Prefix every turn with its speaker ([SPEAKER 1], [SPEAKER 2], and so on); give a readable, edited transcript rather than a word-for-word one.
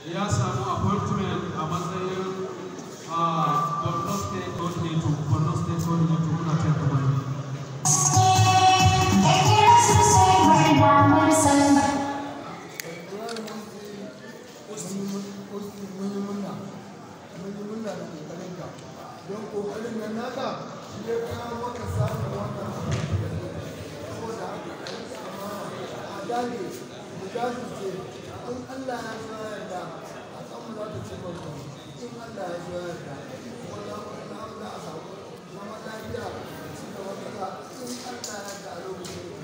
[SPEAKER 1] ya samu appointment a matsayin Borno State Coordinator. Borno State Coordinator muna kai kuma ne.
[SPEAKER 2] Don kokarin nan naka shi ya kawo maka samun wannan saboda haka a dage da jajirce in Allah ya so yarda a kanmu za ta ce maka in Allah ya so yarda kuma za a samu zama lafiya ci gaba kaza in Allah ya yarda a lokacin